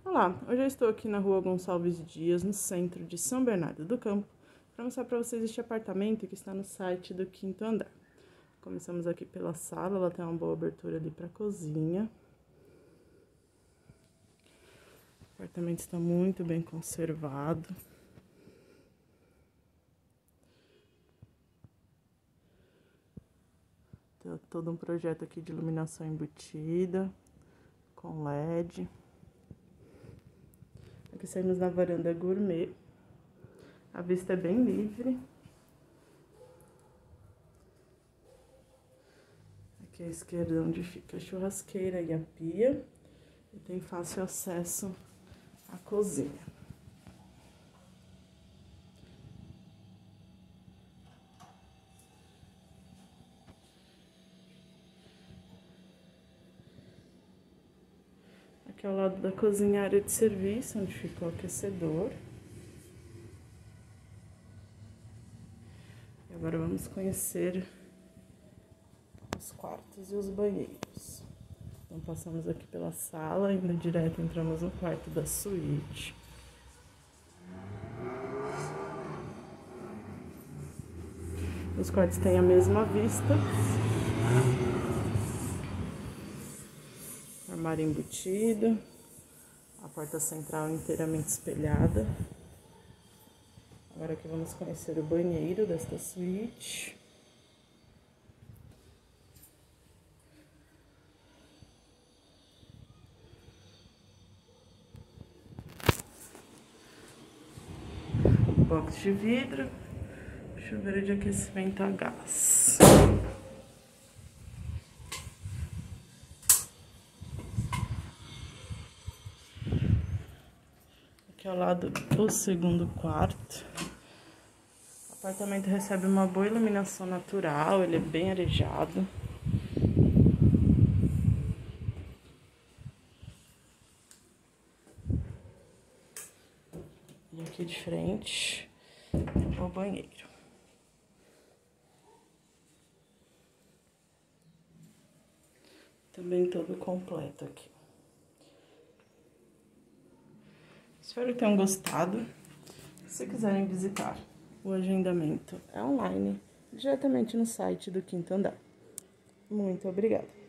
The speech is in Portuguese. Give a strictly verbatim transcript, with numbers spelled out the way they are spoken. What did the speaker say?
Olá, hoje eu estou aqui na rua Gonçalves Dias, no centro de São Bernardo do Campo, para mostrar para vocês este apartamento que está no site do quinto andar. Começamos aqui pela sala, ela tem uma boa abertura ali para a cozinha. O apartamento está muito bem conservado. Tem todo um projeto aqui de iluminação embutida, com L E D. Aqui saímos na varanda gourmet. A vista é bem livre. Aqui à esquerda onde fica a churrasqueira e a pia. E tem fácil acesso à cozinha. Aqui ao lado da cozinha, a área de serviço, onde fica o aquecedor. E agora vamos conhecer os quartos e os banheiros. Então, passamos aqui pela sala, indo direto, entramos no quarto da suíte. Os quartos têm a mesma vista. Armário embutido. A porta central inteiramente espelhada. Agora aqui vamos conhecer o banheiro desta suíte. Box de vidro, chuveiro de aquecimento a gás. Aqui ao lado do segundo quarto. O apartamento recebe uma boa iluminação natural, ele é bem arejado. E aqui de frente, o banheiro. Também todo completo aqui. Espero que tenham gostado. Se quiserem visitar, o agendamento é online, diretamente no site do quinto andar. Muito obrigada.